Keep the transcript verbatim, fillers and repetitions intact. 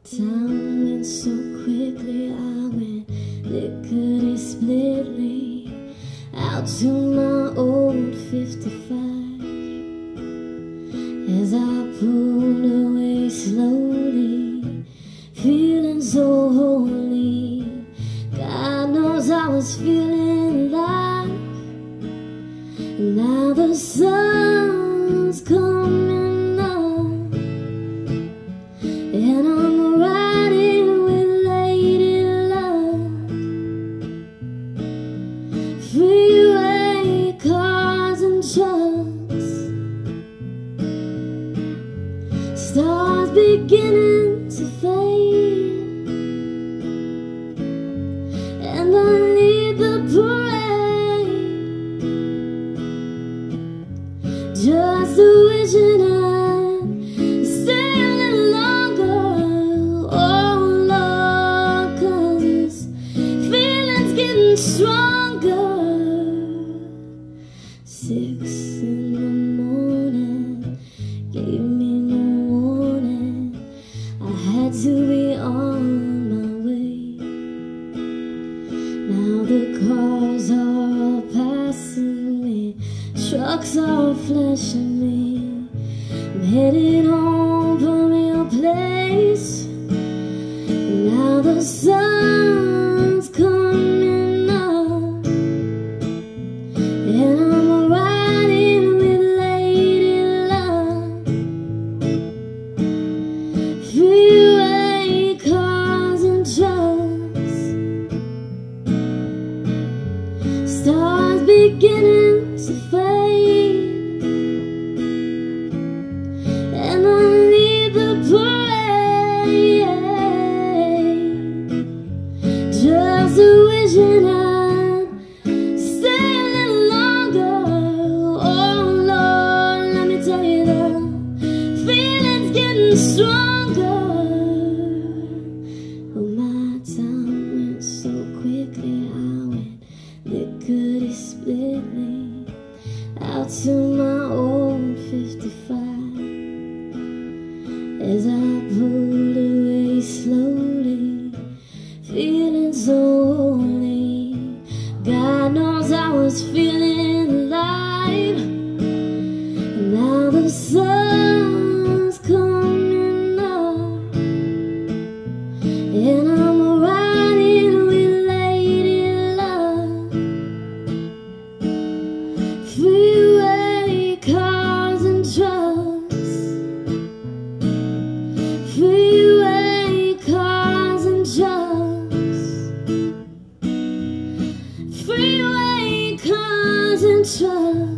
Time went so quickly, I went lickety-splitly out to my old fifty-five. As I pulled away slowly, feeling so holy, God knows I was feeling alive. And now the sun's coming up, and I'm riding with lady luck. Freeway cars and trucks, stars beginning to fade, and I lead the parade, just wishing I'd stay a little longer. Oh Lord, 'cause this feeling's getting stronger. Six in the morning gave me no warning, I had to be on my way. Now the cars are all passing me, trucks are flashing me. I'm headed home from your place. Now the sun's coming up, and I'm riding with lady luck. Freeway cars and trucks, stars beginning to fade, and I lead the parade, just wishing I'd stay a little longer. Oh Lord, let me tell you, the feeling's getting stronger. Oh, my time went so quickly, I went lickety-splitly out to my old fifty-five. As I pulled away slowly, feeling so holy, God knows I was feeling alive. And now the sun's coming up, and I'm riding with lady luck. Freeway cars and trucks, freeway cars and trucks, freeway cars and trucks.